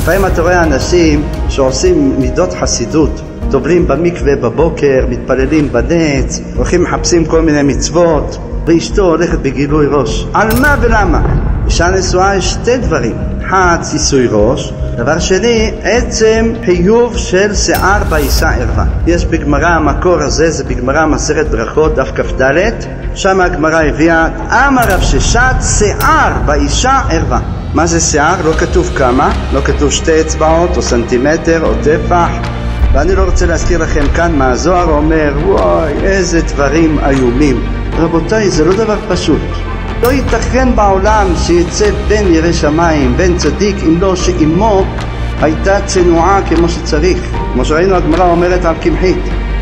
לפעמים אתה רואה אנשים שעושים מידות חסידות, טובלים במקווה בבוקר, מתפללים בנץ, הולכים מחפשים כל מיני מצוות, ואשתו הולכת בגילוי ראש. על מה ולמה? אישה נשואה יש שתי דברים: אחד, כיסוי ראש, דבר שני, עצם חיוב של שיער באישה ערווה. יש בגמרא, המקור הזה זה בגמרא מסכת ברכות דף כ"ד, שם הגמרא הביאה אמר רב ששת שיער באישה ערווה. מה זה שיער? לא כתוב כמה, לא כתוב 2 אצבעות או סנטימטר או טפח, ואני לא רוצה להזכיר לכם כאן מה הזוהר אומר. וואי, איזה דברים איומים. רבותיי, זה לא דבר פשוט. לא ייתכן בעולם שיצא בן ירא שמיים, בן צדיק, אם לא שאימו הייתה צנועה כמו שצריך, כמו שראינו הגמרא אומרת על קמחית.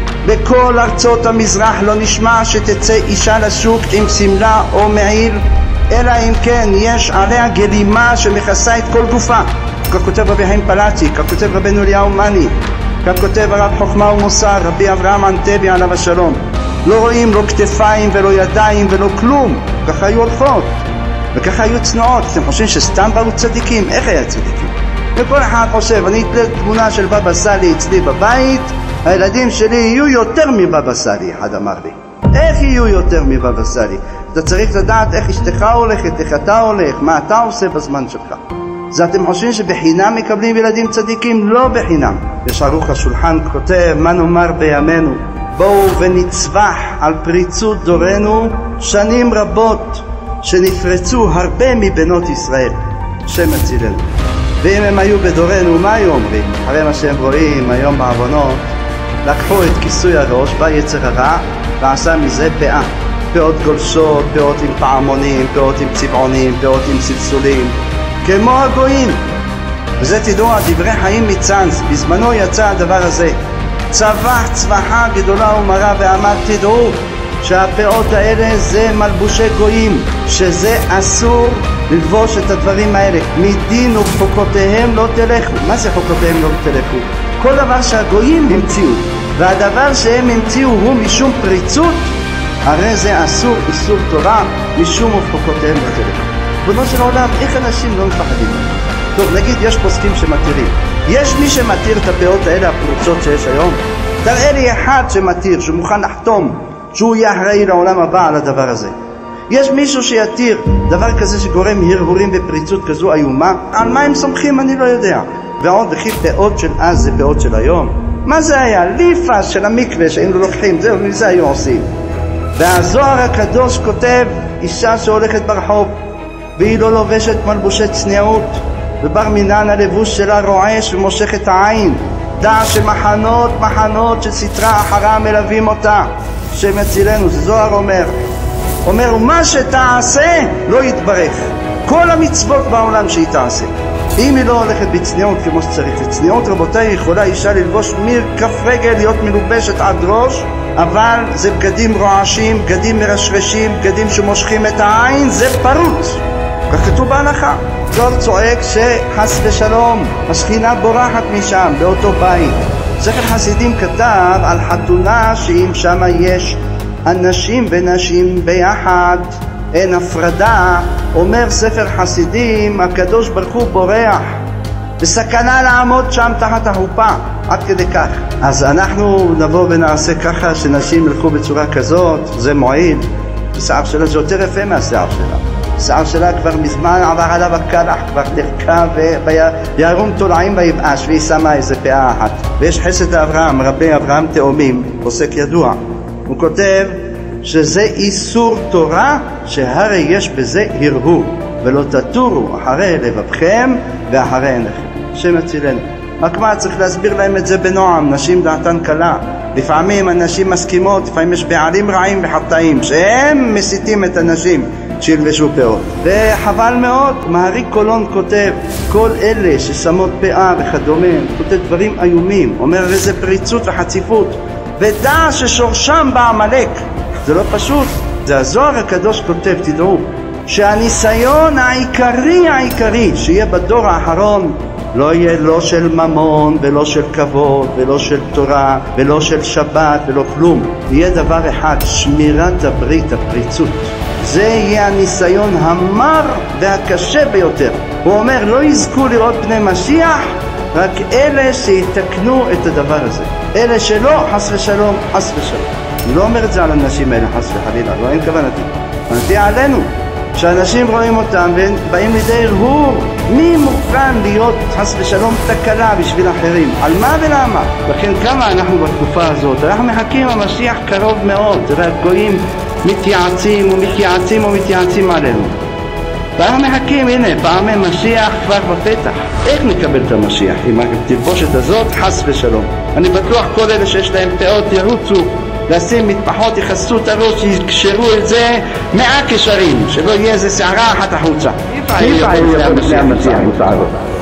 בכל ארצות המזרח לא נשמע שתצא אישה לשוק עם סמלה או מעיל, אלא אם כן יש עליה גלימה שמכסה את כל גופה. כך כותב רבי חיים פלאצ'י, כך כותב רבנו אליהו מאני, כך כותב הרב חוכמה ומוסר רבי אברהם אנטבי עליו השלום. לא רואים לא כתפיים ולא ידיים ולא כלום. ככה היו הולכות וככה היו צנועות. אתם חושבים שסתם באו צדיקים? איך היה צדיקים? וכל אחד חושב, אני אתלה תמונה של בבא סאלי אצלי בבית, הילדים שלי יהיו יותר מבבא סאלי. אחד אמר לי, איך יהיו יותר מבבא סאלי? אתה צריך לדעת איך אשתך הולכת, איך אתה הולך, מה אתה עושה בזמן שלך. זה אתם חושבים שבחינם מקבלים ילדים צדיקים? לא בחינם. יש ערוך השולחן כותב, מה נאמר בימינו? בואו ונצבח על פריצות דורנו שנים רבות שנפרצו הרבה מבנות ישראל, שם הצילנו. ואם הם היו בדורנו, מה היו אומרים? אחרי מה שהם רואים היום בעוונות, לקחו את כיסוי הראש, בא יצר הרע ועשה מזה פאה. פאות גולשות, פאות עם פעמונים, פאות עם צבעונים, פאות עם סלסולים, כמו הגויים. וזה תדעו, דברי חיים מצאנז, בזמנו יצא הדבר הזה. צבח צבחה גדולה ומרה ואמר, תדעו שהפאות האלה זה מלבושי גויים, שזה אסור ללבוש את הדברים האלה. מדין וחוקותיהם לא תלכו. מה זה חוקותיהם לא תלכו? כל דבר שהגויים המציאו, והדבר שהם המציאו הוא משום פריצות, הרי זה אסור איסור תורה, משום וחוקותיהם לא תלכו. בנו של העולם, איך אנשים לא מפחדים? טוב, נגיד יש פוסקים שמתירים. יש מי שמתיר את הפאות האלה הפרוצות שיש היום? תראה לי אחד שמתיר, שמוכן לחתום שהוא יהיה אחראי לעולם הבא על הדבר הזה. יש מישהו שיתיר דבר כזה שגורם הרהורים ופריצות כזו איומה? על מה הם סומכים אני לא יודע. ועוד וכי פאות של אז זה פאות של היום. מה זה היה? ליפה של המקווה שהיינו לוקחים, זהו, מזה היו עושים. והזוהר הקדוש כותב, אישה שהולכת ברחוב והיא לא לובשת מלבושי צניעות, ובר מינן הלבוש שלה רועש ומושך את העין, דע שמחנות של סתרה אחרה מלווים אותה, שם יצילנו. זה זוהר אומר מה שתעשה לא יתברך. כל המצוות בעולם שהיא תעשה, אם היא לא הולכת בצניעות כמו שצריך. צניעות, רבותיי, יכולה אישה ללבוש מכף רגל, להיות מלובשת עד ראש, אבל זה בגדים רועשים, בגדים מרשרשים, בגדים שמושכים את העין, זה פרוץ. כך כתוב בהלכה. זוהר צועק שחס ושלום השכינה בורחת משם באותו בית. זכר חסידים כתב על חתונה שאם שמה יש אנשים ונשים ביחד, אין הפרדה, אומר ספר חסידים, הקדוש ברוך הוא בורח, בסכנה לעמוד שם תחת החופה, עד כדי כך. אז אנחנו נבוא ונעשה ככה שנשים ילכו בצורה כזאת, זה מועיל. השיער שלה זה יותר יפה מהשיער שלה. השיער שלה כבר מזמן עבר עליו הקלח, כבר דרכה וירום תולעים ויבאש, והיא שמה איזה פאה אחת. ויש חסד אברהם, רבי אברהם תאומים, פוסק ידוע, הוא כותב שזה איסור תורה, שהרי יש בזה הרהור, ולא תטורו אחרי לבבכם ואחרי עיניכם. השם יצילנו. רק מה, צריך להסביר להם את זה בנועם. נשים דעתן קלה, לפעמים הנשים מסכימות, לפעמים יש בעלים רעים וחטאים שהם מסיתים את הנשים שילבשו פאות, וחבל מאוד. מהרי קולון כותב, כל אלה ששמות פאה וכדומה, כותב דברים איומים, אומר איזה פריצות וחציפות, ודע ששורשם בעמלק. זה לא פשוט. זה הזוהר הקדוש כותב, תדעו שהניסיון העיקרי שיהיה בדור האחרון לא יהיה לא של ממון ולא של כבוד ולא של תורה ולא של שבת ולא כלום. יהיה דבר אחד, שמירת הברית, הפריצות. זה יהיה הניסיון המר והקשה ביותר. הוא אומר, לא יזכו לראות פני משיח רק אלה שיתקנו את הדבר הזה. אלה שלא, חס ושלום, חס ושלום. אני לא אומר את זה על אנשים האלה, חס וחלילה, לא אין כוונתי. כוונתי עלינו, שאנשים רואים אותם ובאים לידי הרהור. מי מוכן להיות חס ושלום תקלה בשביל אחרים? על מה ולמה? לכן כמה אנחנו בתקופה הזאת, אנחנו מחכים, המשיח קרוב מאוד, והגויים מתייעצים ומתייעצים ומתייעצים עלינו. ואנחנו מחכים, הנה, פעמי משיח כבר בפתח. איך נקבל את המשיח עם התלבושת הזאת? חס ושלום. אני בטוח כל אלה שיש להם פאות ירוצו לשים מטפחות, יכסו את הראש, יקשרו את זה 100 קשרים, שלא יהיה איזה שערה אחת החוצה. איפה יהיה המשיח?